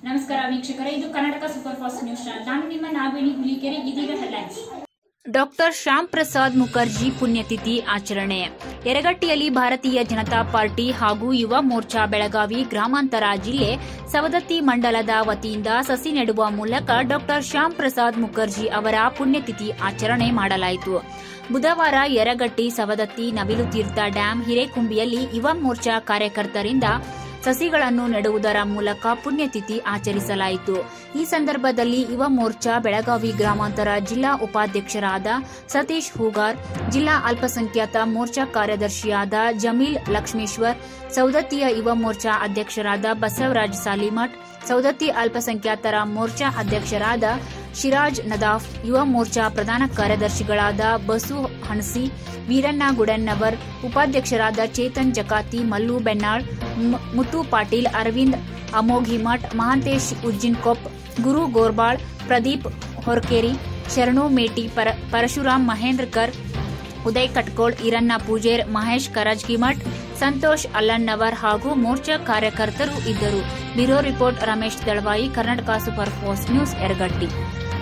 ನಮಸ್ಕಾರ ವೀಕ್ಷಕರೇ, ಇದು Karnataka super fast news channel. ನಾನು ನಿಮ್ಮ ನಾಗವೇಣಿ ಹುಲಿಕೆರೆ. ಇದೀಗ ಹೆಡ್ಲೈನ್ಸ್. ಡಾಕ್ಟರ್ ಶ್ಯಾಮ್ ಪ್ರಸಾದ್ ಮುಖರ್ಜಿ ಪುಣ್ಯತಿಥಿ ಆಚರಣೆ. ಯರಗಟ್ಟಿಯಲ್ಲಿ ಭಾರತೀಯ ಜನತಾ ಪಾರ್ಟಿ ಹಾಗೂ ಯುವ ಮೋರ್ಚಾ ಬೆಳಗಾವಿ ಗ್ರಾಮಾಂತರ ಜಿಲ್ಲೆ ಸವದತ್ತಿ ಮಂಡಲದ ವತಿಯಿಂದ ಸಸಿ ನೆಡುವ ಮೂಲಕ ಡಾಕ್ಟರ್ ಶ್ಯಾಮ್ ಪ್ರಸಾದ್ ಮುಖರ್ಜಿ ಅವರ ಪುಣ್ಯತಿಥಿ ಆಚರಣೆ ಮಾಡಲಾಯಿತು. ಬುಧವಾರ ಯರಗಟ್ಟಿ ಸವದತ್ತಿ ನವಿಲುತೀರ್ಥ ಡ್ಯಾಂ ಹಿರೇಕುಂಬಿಯಲ್ಲಿ ಯುವ ಮೋರ್ಚಾ ಕಾರ್ಯಕರ್ತರಿಂದ ಸಸಿಗಳನ್ನು ನೆಡುವುದರ ಮೂಲಕ ಪುಣ್ಯತಿಥಿ ಆಚರಿಸಲಾಯಿತು. ಈ ಸಂದರ್ಭದಲ್ಲಿ ಯುವ ಮೋರ್ಚಾ ಬೆಳಗಾವಿ ಗ್ರಾಮಾಂತರ ಜಿಲ್ಲಾ ಉಪಾಧ್ಯಕ್ಷರಾದ ಸತೀಶ್ ಹೂಗಾರ್, ಜಿಲ್ಲಾ ಅಲ್ಪಸಂಖ್ಯಾತ ಮೋರ್ಚಾ ಕಾರ್ಯದರ್ಶಿಯಾದ ಜಮೀಲ್ ಲಕ್ಷ್ಮೇಶ್ವರ್, ಸವದತ್ತಿಯ ಯುವ ಮೋರ್ಚಾ ಅಧ್ಯಕ್ಷರಾದ ಬಸವರಾಜ್ ಸಾಲಿಮಠ್, ಸವದತ್ತಿ ಅಲ್ಪಸಂಖ್ಯಾತರ ಮೋರ್ಚಾ ಅಧ್ಯಕ್ಷರಾದ ಶಿರಾಜ್ ನದಾಫ್, ಯುವ ಮೋರ್ಚಾ ಪ್ರಧಾನ ಕಾರ್ಯದರ್ಶಿಗಳಾದ ಬಸು ಹಣಸಿ, ವೀರಣ್ಣ ಗುಡನ್ನವರ್, ಉಪಾಧ್ಯಕ್ಷರಾದ ಚೇತನ್ ಜಕಾತಿ, ಮಲ್ಲು ಬೆನ್ನಾಳ್, ಮುತ್ತು ಪಾಟೀಲ್, ಅರವಿಂದ್ ಅಮೋಘಿಮಠ್, ಮಹಾಂತೇಶ್ ಉಜ್ಜಿನ್ಕೊಪ್, ಗುರು ಗೋರ್ಬಾಳ್, ಪ್ರದೀಪ್ ಹೊರಕೇರಿ, ಶರಣು ಮೇಟಿ, ಪರಶುರಾಮ್ ಮಹೇಂದ್ರಕರ್, ಉದಯ್ ಕಟ್ಕೋಳ್, ಈರಣ್ಣ ಪೂಜೇರ್, ಮಹೇಶ್ ಕರಜ್ಗಿಮಠ್, ಸಂತೋಷ್ ಅಲ್ಲಣ್ಣವರ್ ಹಾಗೂ ಮೋರ್ಚಾ ಕಾರ್ಯಕರ್ತರು ಇದ್ದರು. Bureau report Ramesh Dalavayi, Karnataka super fast news, Yaragatti.